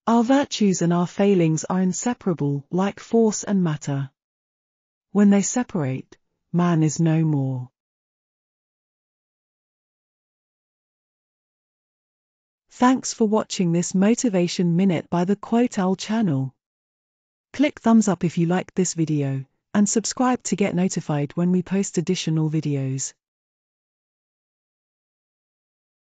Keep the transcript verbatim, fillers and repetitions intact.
Our virtues and our failings are inseparable, like force and matter. When they separate, man is no more. Thanks for watching this Motivation Minute by the Quote Owl channel. Click thumbs up if you liked this video, and subscribe to get notified when we post additional videos.